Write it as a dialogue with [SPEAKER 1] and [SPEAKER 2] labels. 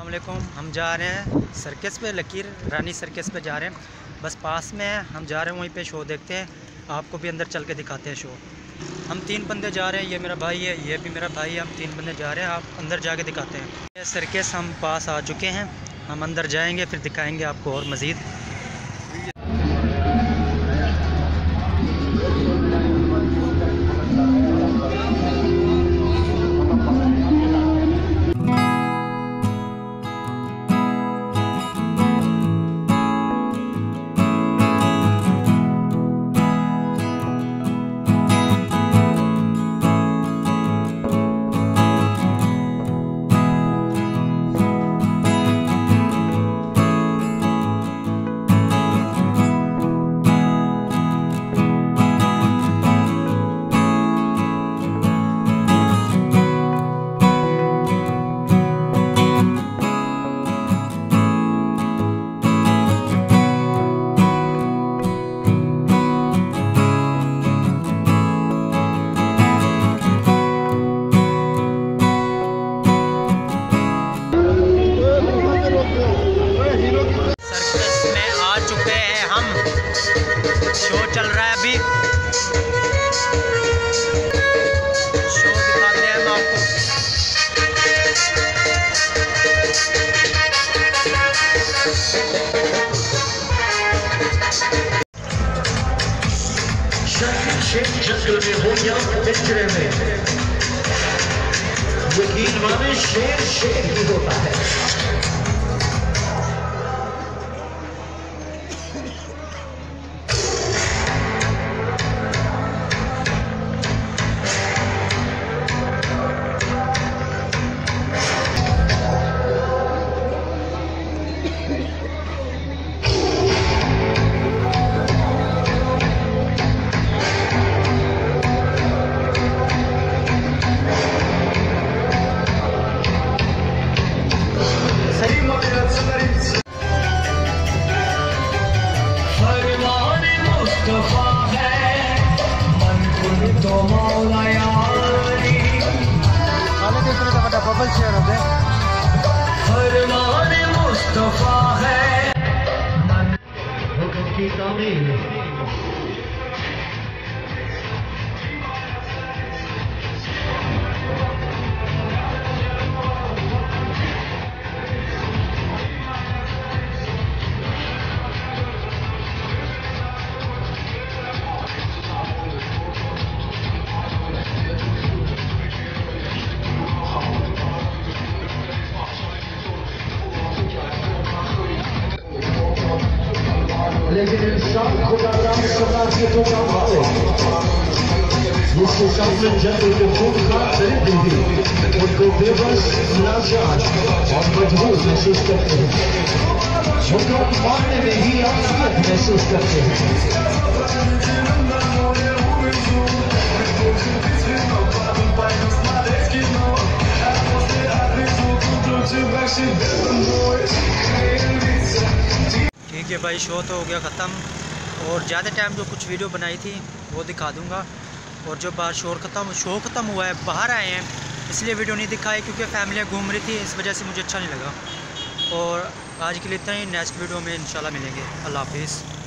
[SPEAKER 1] अस्सलामुअलैकुम। हम जा रहे हैं सर्कस पे, लकीर रानी सर्कस पे जा रहे हैं। बस पास में है, हम जा रहे हैं वहीं पे शो देखते हैं। आपको भी अंदर चल के दिखाते हैं शो। हम 3 बंदे जा रहे हैं, ये मेरा भाई है, ये भी मेरा भाई है। हम 3 बंदे जा रहे हैं, आप अंदर जाके दिखाते हैं। ये सर्कस हम पास आ चुके हैं, हम अंदर जाएंगे फिर दिखाएंगे आपको और मज़ीद। शो चल रहा है अभी, शो दिखाते हैं हम आपको। जंगल में हो या पिंजरे में, यकीन माने शेर शेर ही होता है। फरमान मुस्तफा है हुक्म की तामील। लेकिन इंसान खुदा राम सदा के तो का भावे, जिसके सामने जंगल के खून खा खरीद दी, उनको बेबस, लाचार और मजबूर महसूस करते हैं। उनको मारने में ही आफियत महसूस करते हैं। ठीक है भाई, शो तो हो गया ख़त्म, और ज़्यादा टाइम जो कुछ वीडियो बनाई थी वो दिखा दूंगा। और जो बाहर शो ख़त्म हुआ है, बाहर आए हैं, इसलिए वीडियो नहीं दिखाई क्योंकि फैमिली घूम रही थी, इस वजह से मुझे अच्छा नहीं लगा। और आज के लिए इतना ही, नेक्स्ट वीडियो में इंशाल्लाह मिलेंगे। अल्लाह हाफिज़।